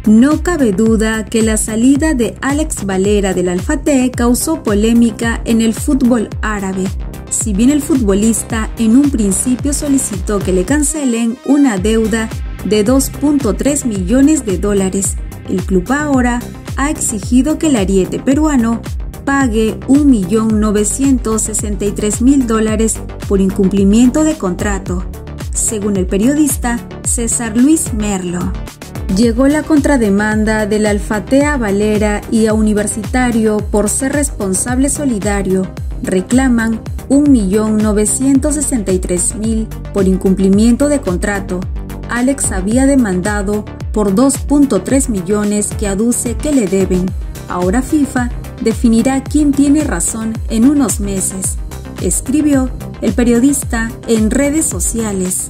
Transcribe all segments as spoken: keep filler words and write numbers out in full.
No cabe duda que la salida de Alex Valera del Al-Fateh causó polémica en el fútbol árabe. Si bien el futbolista en un principio solicitó que le cancelen una deuda de dos punto tres millones de dólares, el club ahora ha exigido que el ariete peruano pague un millón novecientos sesenta y tres mil dólares por incumplimiento de contrato, según el periodista César Luis Merlo. Llegó la contrademanda del Al-Fateh a Valera y a Universitario por ser responsable solidario. Reclaman un millón novecientos sesenta y tres mil por incumplimiento de contrato. Alex había demandado por dos punto tres millones que aduce que le deben. Ahora FIFA definirá quién tiene razón en unos meses, escribió el periodista en redes sociales.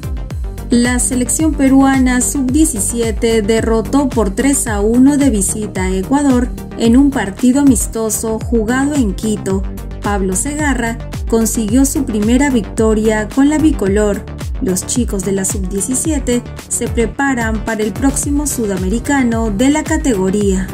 La selección peruana sub diecisiete derrotó por tres a uno de visita a Ecuador en un partido amistoso jugado en Quito. Pablo Segarra consiguió su primera victoria con la bicolor. Los chicos de la sub diecisiete se preparan para el próximo sudamericano de la categoría.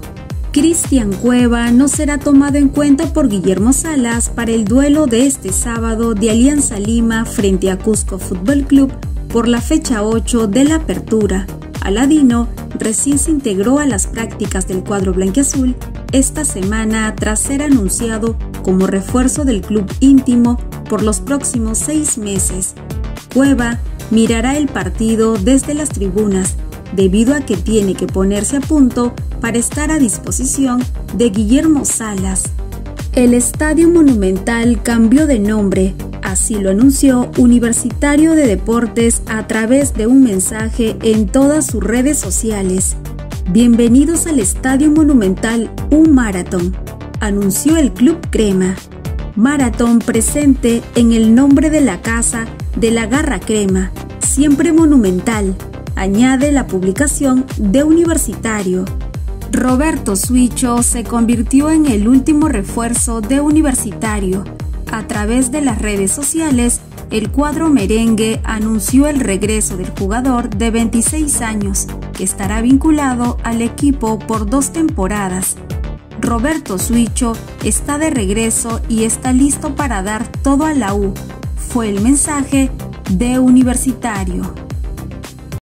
Cristian Cueva no será tomado en cuenta por Guillermo Salas para el duelo de este sábado de Alianza Lima frente a Cusco Fútbol Club por la fecha ocho de la apertura. Aladino recién se integró a las prácticas del cuadro blanquiazul esta semana tras ser anunciado como refuerzo del club íntimo por los próximos seis meses. Cueva mirará el partido desde las tribunas, debido a que tiene que ponerse a punto para estar a disposición de Guillermo Salas. El Estadio Monumental cambió de nombre, así lo anunció Universitario de Deportes a través de un mensaje en todas sus redes sociales. Bienvenidos al Estadio Monumental, un maratón, anunció el Club Crema. Maratón presente en el nombre de la casa de la Garra Crema, siempre monumental, añade la publicación de Universitario. Roberto Suicho se convirtió en el último refuerzo de Universitario. A través de las redes sociales, el cuadro merengue anunció el regreso del jugador de veintiséis años, que estará vinculado al equipo por dos temporadas. Roberto Suicho está de regreso y está listo para dar todo a la U, fue el mensaje de Universitario.